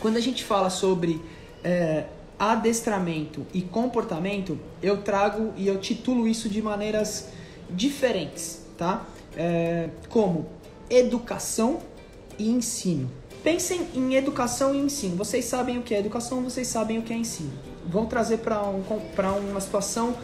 Quando a gente fala sobre adestramento e comportamento, eu trago e eu titulo isso de maneiras diferentes, tá? Como educação e ensino. Pensem em educação e ensino. Vocês sabem o que é educação, vocês sabem o que é ensino. Vou trazer para uma situação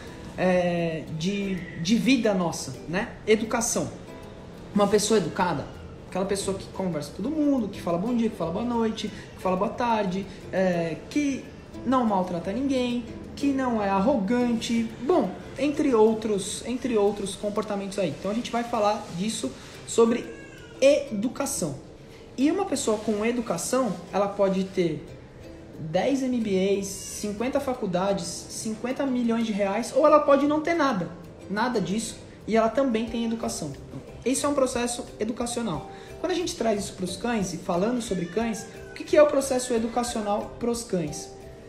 de vida nossa, né? Educação. Uma pessoa educada, aquela pessoa que conversa com todo mundo, que fala bom dia, que fala boa noite, que fala boa tarde, que não maltrata ninguém, que não é arrogante, bom, entre outros comportamentos aí. Então a gente vai falar disso sobre educação. E uma pessoa com educação, ela pode ter 10 MBAs, 50 faculdades, 50 milhões de reais, ou ela pode não ter nada disso, e ela também tem educação. Esse é um processo educacional. Quando a gente traz isso para os cães, e falando sobre cães, o que é o processo educacional para os cães?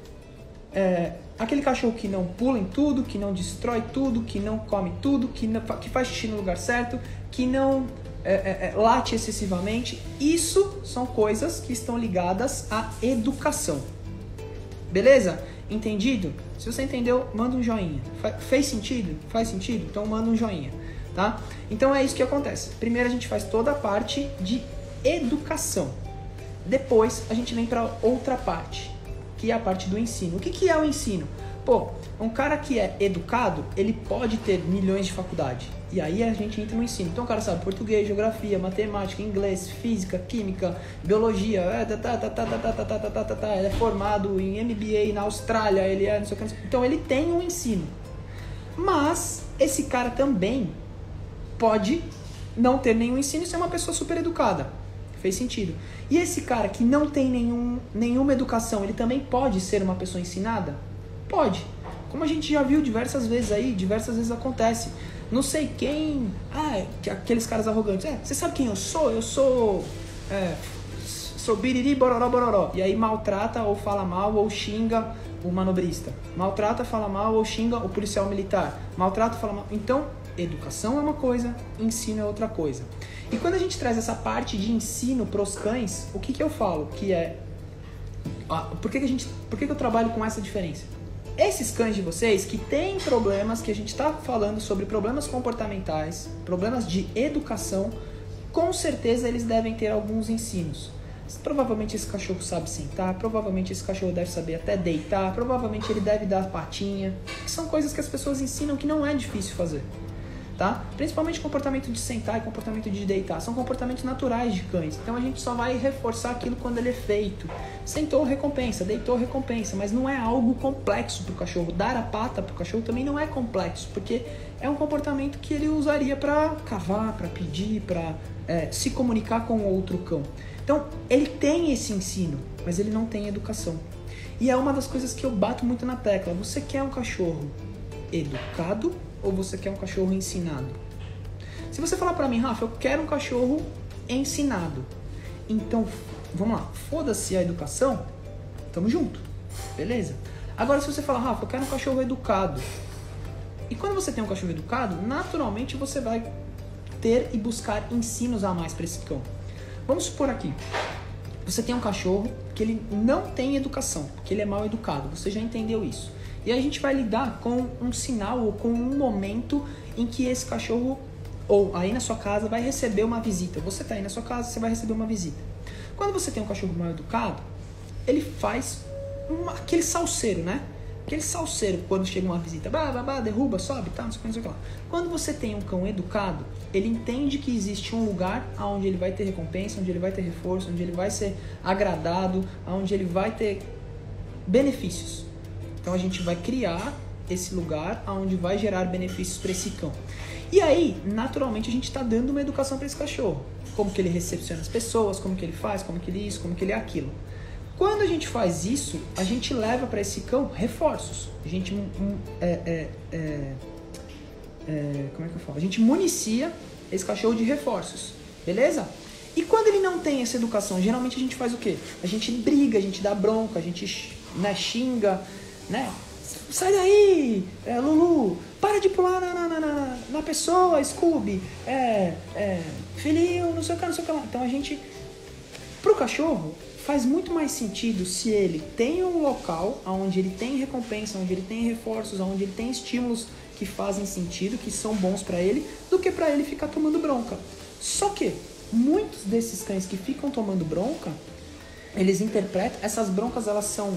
Aquele cachorro que não pula em tudo, que não destrói tudo, que não come tudo, que faz xixi no lugar certo, que não late excessivamente. Isso são coisas que estão ligadas à educação. Beleza? Entendido? Se você entendeu, manda um joinha. Fez sentido? Faz sentido? Então manda um joinha, tá? Então é isso que acontece. Primeiro a gente faz toda a parte de educação. Depois a gente vem para outra parte, que é a parte do ensino. O que é o ensino? Pô, um cara que é educado, ele pode ter milhões de faculdade. E aí a gente entra no ensino. Então o cara sabe português, geografia, matemática, inglês, física, química, biologia, ele é formado em MBA na Austrália, ele é não sei o que. Então ele tem um ensino. Mas esse cara também pode não ter nenhum ensino e ser uma pessoa super educada. Fez sentido. E esse cara que não tem nenhuma educação, ele também pode ser uma pessoa ensinada? Pode. Como a gente já viu diversas vezes acontece. Não sei quem... aqueles caras arrogantes. Você sabe quem eu sou? Eu sou biriri, bororó, bororó. E aí maltrata ou fala mal ou xinga o manobrista. Maltrata, fala mal ou xinga o policial militar. Maltrata, fala mal. Então, educação é uma coisa, ensino é outra coisa. E quando a gente traz essa parte de ensino para os cães, o que eu falo? Por que eu trabalho com essa diferença? Esses cães de vocês que têm problemas, que a gente está falando sobre problemas comportamentais, problemas de educação, com certeza eles devem ter alguns ensinos. Provavelmente esse cachorro sabe sentar, provavelmente esse cachorro deve saber até deitar, provavelmente ele deve dar patinha, que são coisas que as pessoas ensinam que não é difícil fazer. Tá? Principalmente comportamento de sentar e comportamento de deitar. São comportamentos naturais de cães. Então a gente só vai reforçar aquilo quando ele é feito. Sentou, recompensa. Deitou, recompensa. Mas não é algo complexo para o cachorro. Dar a pata para o cachorro também não é complexo. Porque é um comportamento que ele usaria para cavar, para pedir, para se comunicar com outro cão. Então ele tem esse ensino, mas ele não tem educação. E é uma das coisas que eu bato muito na tecla. Você quer um cachorro educado ou você quer um cachorro ensinado? Se você falar pra mim, Rafa, eu quero um cachorro ensinado, então, vamos lá, foda-se a educação, tamo junto, beleza? Agora se você falar, Rafa, eu quero um cachorro educado, e quando você tem um cachorro educado, naturalmente você vai ter e buscar ensinos a mais pra esse cão. Vamos supor aqui, você tem um cachorro que ele não tem educação, que ele é mal educado, você já entendeu isso. E aí a gente vai lidar com um sinal ou com um momento em que esse cachorro, ou aí na sua casa, vai receber uma visita. Você está aí na sua casa, você vai receber uma visita. Quando você tem um cachorro mal educado, ele faz aquele salseiro, né? Aquele salseiro quando chega uma visita. Derruba, sobe, tá, não sei o que lá. Quando você tem um cão educado, ele entende que existe um lugar onde ele vai ter recompensa, onde ele vai ter reforço, onde ele vai ser agradado, onde ele vai ter benefícios. Então a gente vai criar esse lugar onde vai gerar benefícios para esse cão. E aí, naturalmente, a gente está dando uma educação para esse cachorro. Como que ele recepciona as pessoas, como que ele faz, como que ele isso, como que ele é aquilo. Quando a gente faz isso, a gente leva para esse cão reforços. A gente, como é que eu falo? A gente municia esse cachorro de reforços, beleza? E quando ele não tem essa educação, geralmente a gente faz o quê? A gente briga, a gente dá bronca, a gente xinga, né? Sai daí, Lulu, para de pular na pessoa, Scooby, filhinho, não sei o que lá. Então a gente, pro cachorro, faz muito mais sentido se ele tem um local onde ele tem recompensa, onde ele tem reforços, onde ele tem estímulos que fazem sentido, que são bons para ele, do que para ele ficar tomando bronca. Só que muitos desses cães que ficam tomando bronca, eles interpretam, essas broncas elas são,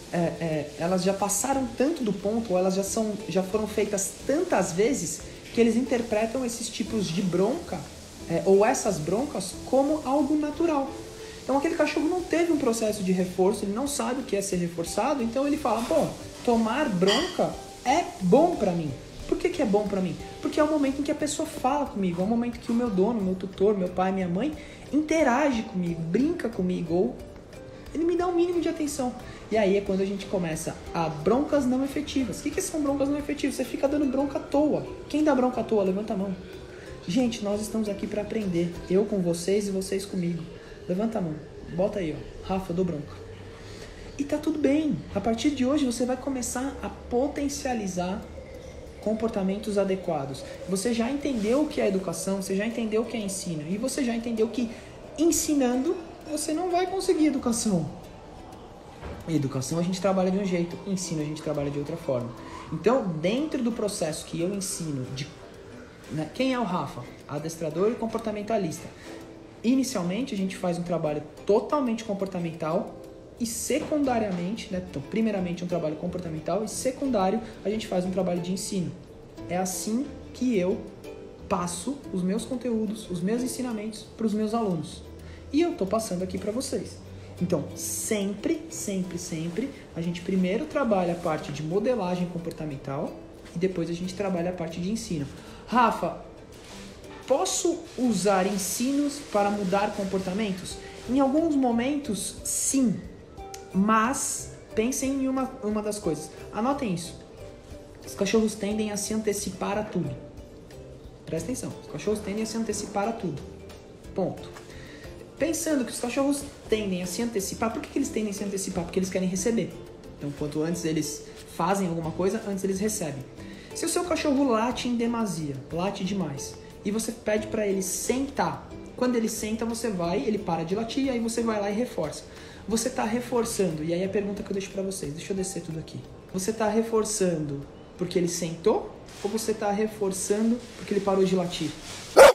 elas já passaram tanto do ponto, ou elas já foram feitas tantas vezes, que eles interpretam esses tipos de bronca, ou essas broncas, como algo natural. Então aquele cachorro não teve um processo de reforço, ele não sabe o que é ser reforçado, então ele fala, bom, tomar bronca é bom pra mim. Por que é bom pra mim? Porque é o momento em que a pessoa fala comigo, é o momento que o meu dono, meu tutor, meu pai, minha mãe interage comigo, brinca comigo, ou ele me dá um mínimo de atenção. E aí é quando a gente começa a broncas não efetivas. O que são broncas não efetivas? Você fica dando bronca à toa. Quem dá bronca à toa? Levanta a mão. Gente, nós estamos aqui para aprender. Eu com vocês e vocês comigo. Levanta a mão. Bota aí, ó. Rafa, eu dou bronca. E tá tudo bem. A partir de hoje você vai começar a potencializar comportamentos adequados. Você já entendeu o que é educação, você já entendeu o que é ensino. E você já entendeu que ensinando você não vai conseguir educação. Educação a gente trabalha de um jeito, ensino a gente trabalha de outra forma. Então, dentro do processo que eu ensino, quem é o Rafa? Adestrador e comportamentalista. Inicialmente, a gente faz um trabalho totalmente comportamental e secundariamente, então, primeiramente um trabalho comportamental e secundário, a gente faz um trabalho de ensino. É assim que eu passo os meus conteúdos, os meus ensinamentos para os meus alunos. E eu estou passando aqui para vocês. Então, sempre, a gente primeiro trabalha a parte de modelagem comportamental e depois a gente trabalha a parte de ensino. Rafa, posso usar ensinos para mudar comportamentos? Em alguns momentos, sim. Mas pensem em uma das coisas. Anotem isso. Os cachorros tendem a se antecipar a tudo. Presta atenção. Os cachorros tendem a se antecipar a tudo. Ponto. Pensando que os cachorros tendem a se antecipar, por que eles tendem a se antecipar? Porque eles querem receber. Então, quanto antes eles fazem alguma coisa, antes eles recebem. Se o seu cachorro late em demasia, late demais, e você pede para ele sentar, quando ele senta, você vai, ele para de latir, aí você vai lá e reforça. Você está reforçando, e aí a pergunta que eu deixo para vocês, deixa eu descer tudo aqui. Você está reforçando porque ele sentou, ou você está reforçando porque ele parou de latir?